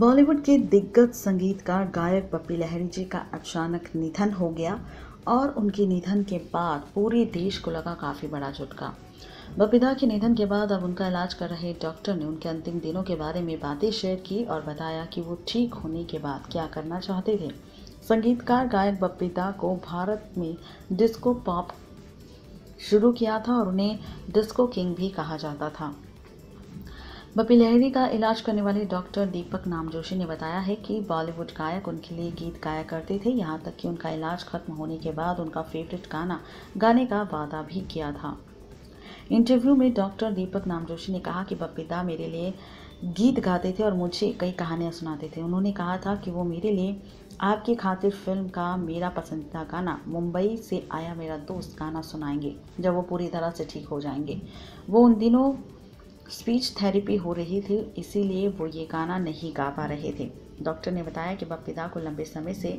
बॉलीवुड के दिग्गज संगीतकार गायक बप्पी लहरी जी का अचानक निधन हो गया और उनके निधन के बाद पूरे देश को लगा काफ़ी बड़ा झटका। बप्पी दा के निधन के बाद अब उनका इलाज कर रहे डॉक्टर ने उनके अंतिम दिनों के बारे में बातें शेयर की और बताया कि वो ठीक होने के बाद क्या करना चाहते थे। संगीतकार गायक बप्पी दा को भारत में डिस्को पॉप शुरू किया था और उन्हें डिस्को किंग भी कहा जाता था। बप्पी लहरी का इलाज करने वाले डॉक्टर दीपक नामजोशी ने बताया है कि बॉलीवुड गायक उनके लिए गीत गाया करते थे, यहाँ तक कि उनका इलाज खत्म होने के बाद उनका फेवरेट गाना गाने का वादा भी किया था। इंटरव्यू में डॉक्टर दीपक नामजोशी ने कहा कि बप्पी दा मेरे लिए गीत गाते थे और मुझे कई कहानियां सुनाते थे। उन्होंने कहा था कि वो मेरे लिए आपकी खातिर फिल्म का मेरा पसंदीदा गाना मुंबई से आया मेरा दोस्त गाना सुनाएंगे जब वो पूरी तरह से ठीक हो जाएंगे। वो उन दिनों स्पीच थेरेपी हो रही थी, इसीलिए वो ये गाना नहीं गा पा रहे थे। डॉक्टर ने बताया कि बप्पी दा को लंबे समय से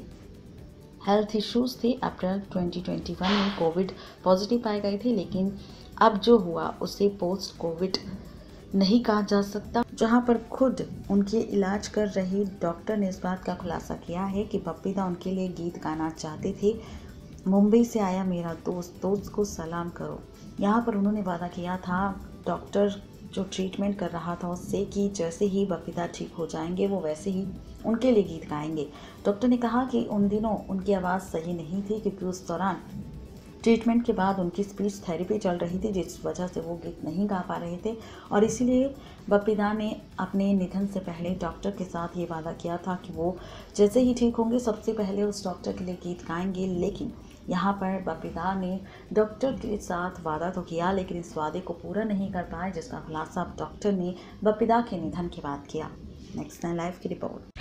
हेल्थ इश्यूज थे। अप्रैल 2021 में कोविड पॉजिटिव पाए गए थे, लेकिन अब जो हुआ उसे पोस्ट कोविड नहीं कहा जा सकता। जहां पर खुद उनके इलाज कर रही डॉक्टर ने इस बात का खुलासा किया है कि बप्पी दा उनके लिए गीत गाना चाहते थे, मुंबई से आया मेरा दोस्त, दोस्त को सलाम करो। यहाँ पर उन्होंने वादा किया था डॉक्टर जो ट्रीटमेंट कर रहा था उससे कि जैसे ही बप्पी दा ठीक हो जाएंगे वो वैसे ही उनके लिए गीत गाएंगे। डॉक्टर ने कहा कि उन दिनों उनकी आवाज़ सही नहीं थी क्योंकि उस दौरान ट्रीटमेंट के बाद उनकी स्पीच थेरेपी चल रही थी, जिस वजह से वो गीत नहीं गा पा रहे थे और इसीलिए बप्पी दा ने अपने निधन से पहले डॉक्टर के साथ ये वादा किया था कि वो जैसे ही ठीक होंगे सबसे पहले उस डॉक्टर के लिए गीत गाएंगे। लेकिन यहाँ पर बप्पी दा ने डॉक्टर के साथ वादा तो किया, लेकिन इस वादे को पूरा नहीं कर पाए, जिसका खुलासा डॉक्टर ने बप्पी दा के निधन के बाद किया। नेक्स्ट 9 लाइव की रिपोर्ट।